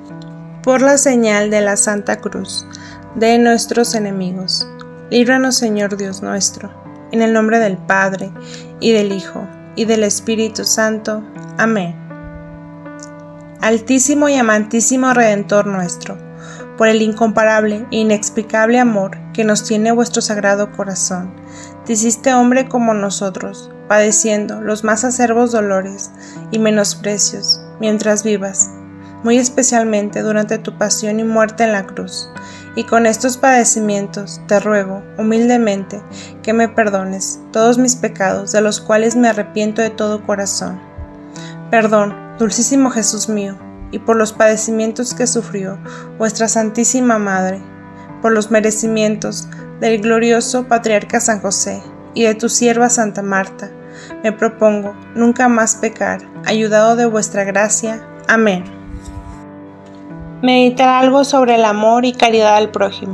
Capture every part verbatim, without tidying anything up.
Por la señal de la Santa Cruz de nuestros enemigos, líbranos, Señor Dios nuestro, en el nombre del Padre, y del Hijo, y del Espíritu Santo. Amén. Altísimo y amantísimo Redentor nuestro, por el incomparable e inexplicable amor que nos tiene vuestro sagrado corazón, te hiciste hombre como nosotros, padeciendo los más acerbos dolores y menosprecios mientras vivas, muy especialmente durante tu pasión y muerte en la cruz. Y con estos padecimientos te ruego humildemente que me perdones todos mis pecados, de los cuales me arrepiento de todo corazón. Perdón, dulcísimo Jesús mío, y por los padecimientos que sufrió vuestra Santísima Madre, por los merecimientos del glorioso Patriarca San José y de tu sierva Santa Marta, me propongo nunca más pecar, ayudado de vuestra gracia. Amén. Meditar algo sobre el amor y caridad al prójimo.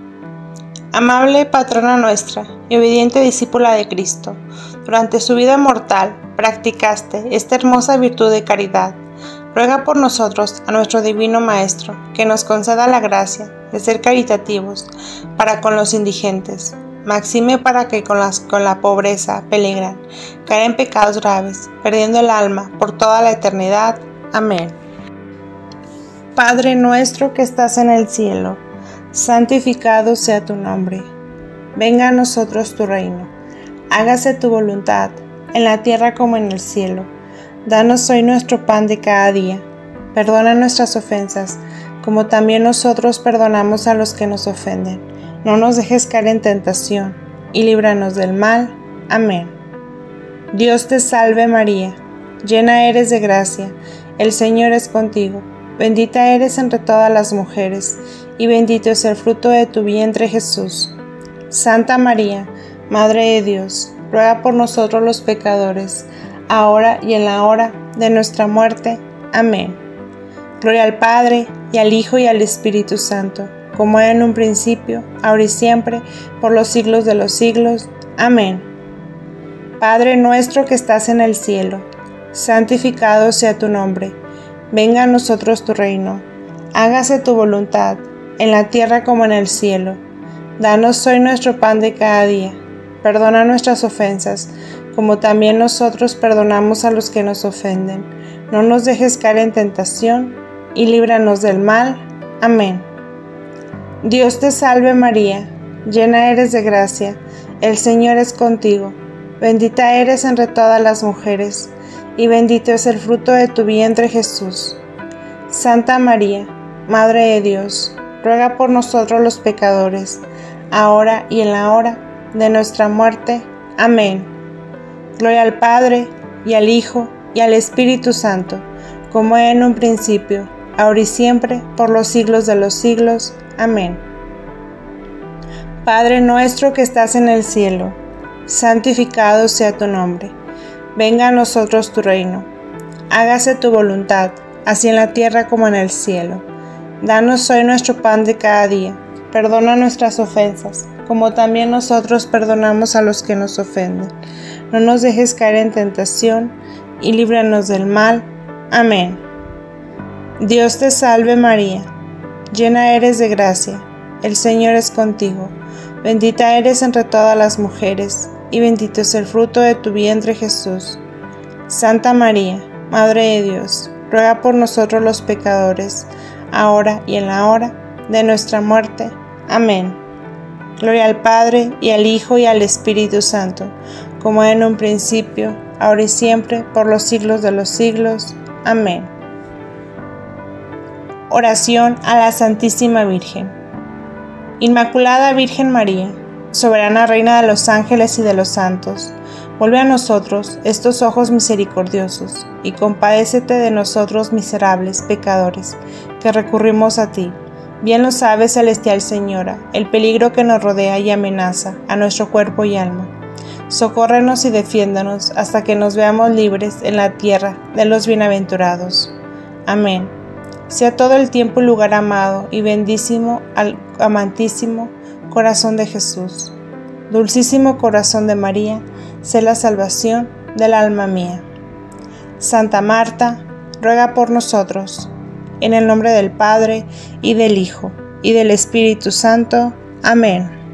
Amable patrona nuestra y obediente discípula de Cristo, durante su vida mortal practicaste esta hermosa virtud de caridad. Ruega por nosotros a nuestro Divino Maestro que nos conceda la gracia de ser caritativos para con los indigentes, maxime para que con, las, con la pobreza peligran, caer en pecados graves, perdiendo el alma por toda la eternidad. Amén. Padre nuestro que estás en el cielo, santificado sea tu nombre. Venga a nosotros tu reino. Hágase tu voluntad, en la tierra como en el cielo. Danos hoy nuestro pan de cada día. Perdona nuestras ofensas, como también nosotros perdonamos a los que nos ofenden. No nos dejes caer en tentación, y líbranos del mal. Amén. Dios te salve María, llena eres de gracia, el Señor es contigo. Bendita eres entre todas las mujeres, y bendito es el fruto de tu vientre Jesús. Santa María, Madre de Dios, ruega por nosotros los pecadores, ahora y en la hora de nuestra muerte. Amén. Gloria al Padre, y al Hijo, y al Espíritu Santo, como era en un principio, ahora y siempre, por los siglos de los siglos. Amén. Padre nuestro que estás en el cielo, santificado sea tu nombre. Venga a nosotros tu reino. Hágase tu voluntad, en la tierra como en el cielo. Danos hoy nuestro pan de cada día. Perdona nuestras ofensas, como también nosotros perdonamos a los que nos ofenden. No nos dejes caer en tentación, y líbranos del mal. Amén. Dios te salve María, llena eres de gracia, el Señor es contigo. Bendita eres entre todas las mujeres, y bendito es el fruto de tu vientre Jesús. Santa María, Madre de Dios, ruega por nosotros los pecadores, ahora y en la hora de nuestra muerte. Amén. Gloria al Padre, y al Hijo, y al Espíritu Santo, como era en un principio, ahora y siempre, por los siglos de los siglos. Amén. Padre nuestro que estás en el cielo, santificado sea tu nombre. Venga a nosotros tu reino. Hágase tu voluntad, así en la tierra como en el cielo. Danos hoy nuestro pan de cada día. Perdona nuestras ofensas, como también nosotros perdonamos a los que nos ofenden. No nos dejes caer en tentación, y líbranos del mal. Amén. Dios te salve María, llena eres de gracia, el Señor es contigo. Bendita eres entre todas las mujeres, y bendito es el fruto de tu vientre Jesús. Santa María, Madre de Dios, ruega por nosotros los pecadores, ahora y en la hora de nuestra muerte. Amén. Gloria al Padre, y al Hijo, y al Espíritu Santo, como en un principio, ahora y siempre, por los siglos de los siglos. Amén. Oración a la Santísima Virgen. Inmaculada Virgen María, soberana Reina de los ángeles y de los santos, vuelve a nosotros estos ojos misericordiosos, y compadécete de nosotros miserables pecadores, que recurrimos a ti. Bien lo sabe, celestial Señora, el peligro que nos rodea y amenaza a nuestro cuerpo y alma. Socórrenos y defiéndanos hasta que nos veamos libres en la tierra de los bienaventurados. Amén. Sea todo el tiempo y lugar amado y bendísimo al amantísimo corazón de Jesús. Dulcísimo corazón de María, sé la salvación del alma mía. Santa Marta, ruega por nosotros. En el nombre del Padre, y del Hijo, y del Espíritu Santo. Amén.